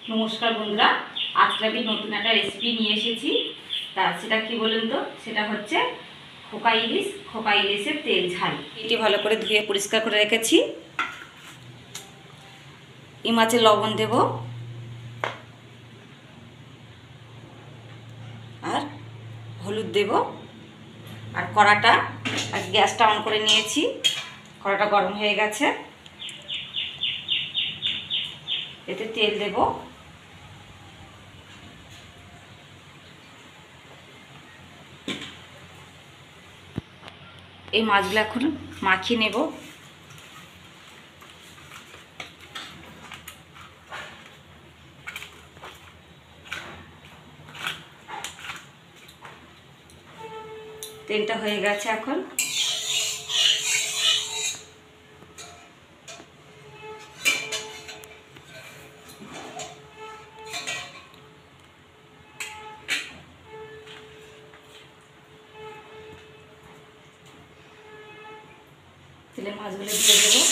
নমস্কার বন্ধুরা, আজকে আমি নতুন একটা রেসিপি নিয়ে এসেছি। সেটা কি বলুন তো, সেটা হচ্ছে খোকা ইলিশের তেল ঝাল। এটি ভালো করে ধুয়ে পরিষ্কার করে রেখেছি। এই মাছে লবণ দেব আর হলুদ দেব আর কড়াটা আর গ্যাসটা অন করে নিয়েছি। কড়াটা গরম হয়ে গেছে, এতে তেল দেব। এই মাছগুলো এখন মাখিয়ে নেব। তেলটা হয়ে গেছে, এখন তেলে মাছগুলো দিয়ে দেবো।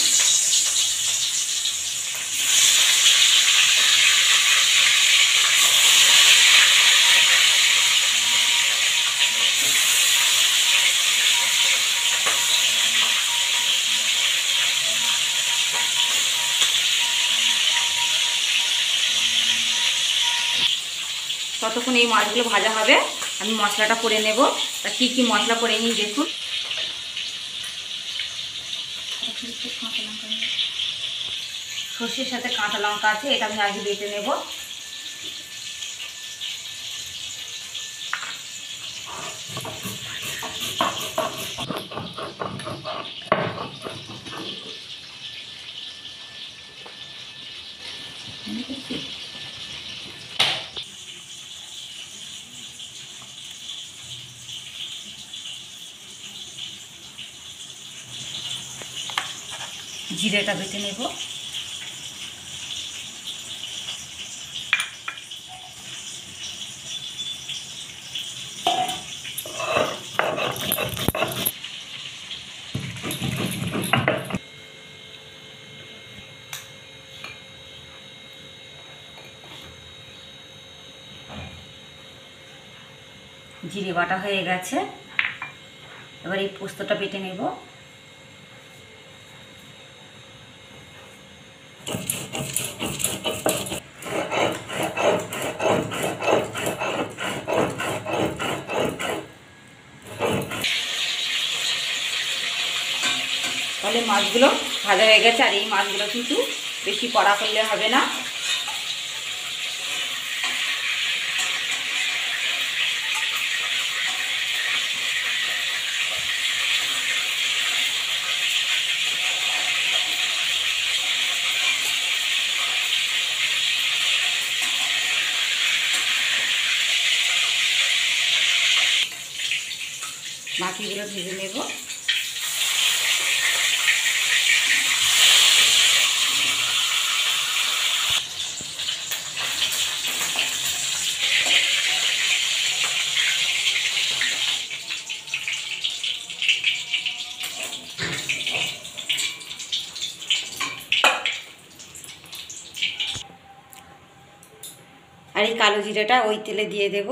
ততক্ষণ এই মাছগুলো ভাজা হবে, আমি মশলাটা করে নেব। তা কী কী মশলা করে নিই দেখুন। সর্ষের সাথে কাঁচা লঙ্কা আছে, এটা আমি আগে বেটে নেব। জিরেটা বেটে নেব। জিরে বাটা হয়ে গেছে, এবার এই পোস্তটা বেটে নেব। তাহলে মাছগুলো ভাজা হয়ে গেছে, আর এই মাছগুলো কিন্তু বেশি কড়া করলে হবে না। বাকিগুলো ভেজে নেব। আর এই কালো জিরেটা ওই তেলে দিয়ে দেব।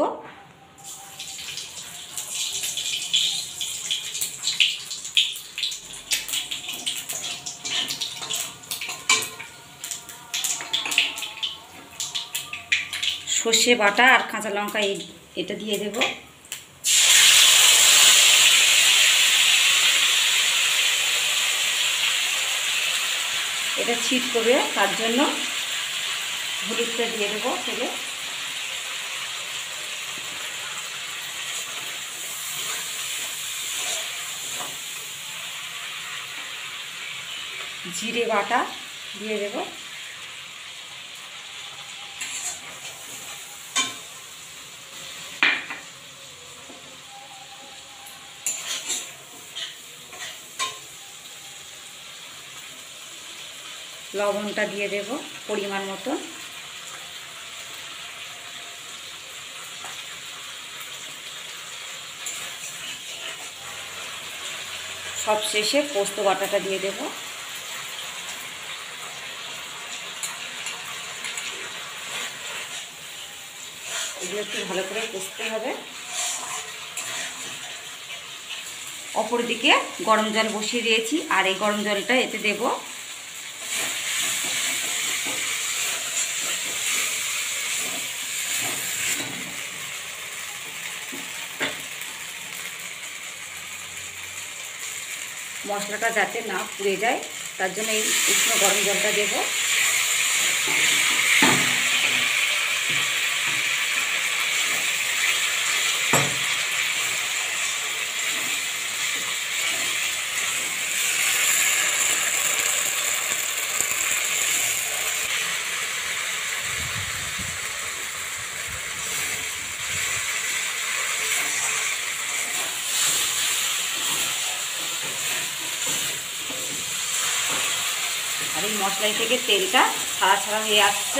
সর্ষে বাটা আর কাঁচা লঙ্কা এটা দিয়ে দেব। এটা ছিট করবে, তার জন্য হলুদটা দিয়ে দেবো তেলে। জিরে বাটা দিয়ে দেব। লবণটা দিয়ে দেব পরিমাণ মতো। সব শেষে পোস্ত বাটাটা দিয়ে দেব। এগুলো একটু ভালো করে কষতে হবে। অপরদিকে গরম জল বসিয়ে দিয়েছি, আর এই গরম জলটা এতে দেব। মশলাটা যাতে না পুড়ে যায় তার জন্য এই উষ্ণ গরম জলটা দেব। আর এই মশলাই থেকে তেলটা ছাড়া ছাড়া হয়ে আসছে।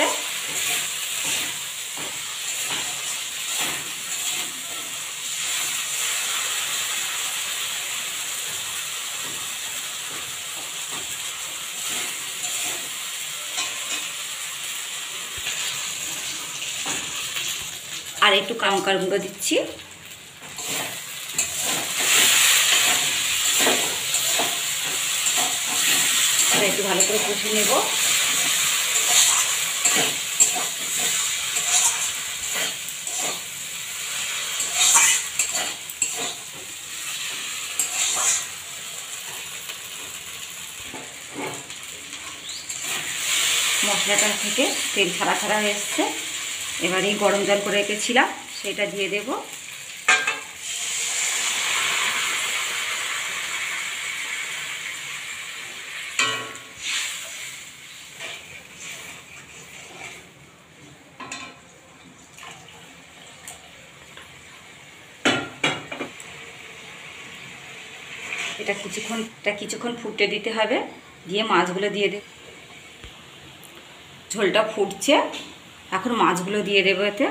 আর একটু লঙ্কার গুঁড়ো দিচ্ছি। একটু ভালো করে কষে নেব। মশলাটা থেকে তেল ছাড়া ছাড়া হয়ে এসছে। এবার এই গরম জল করে রেখেছিলাম সেটা দিয়ে দেব। এটা কিছুক্ষণ ফুটতে দিতে হবে, দিয়ে মাছগুলো দিয়ে দেব। ঝোলটা ফুটছে, এখন মাছগুলো দিয়ে দেবো এতে।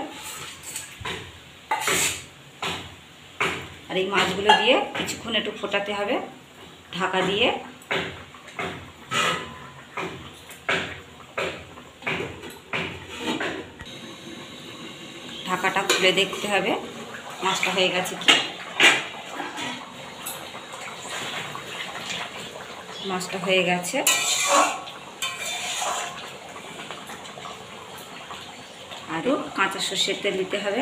আর এই মাছগুলো দিয়ে কিছুক্ষণ একটু ফোটাতে হবে ঢাকা দিয়ে। ঢাকাটা খুলে দেখতে হবে মাছটা হয়ে গেছে কি। মাছটা হয়ে গেছে। আরও কাঁচা সর্ষের তেল দিতে হবে।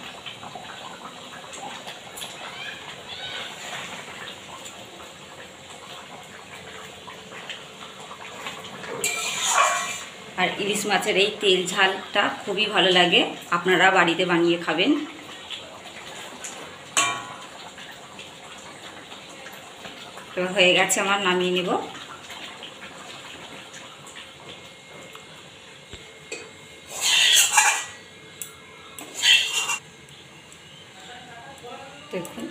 আর ইলিশ মাছের এই তেল ঝালটা খুবই ভালো লাগে, আপনারা বাড়িতে বানিয়ে খাবেন। তো হয়ে গেছে আমার, নামিয়ে নেব। দেখুন,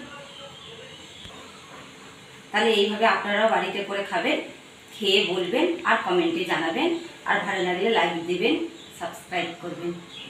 তাহলে এইভাবে আপনারাও বাড়িতে করে খাবেন, খেয়ে বলবেন আর কমেন্টে জানাবেন। আর ভালো লাগলে লাইক দেবেন, সাবস্ক্রাইব করবেন।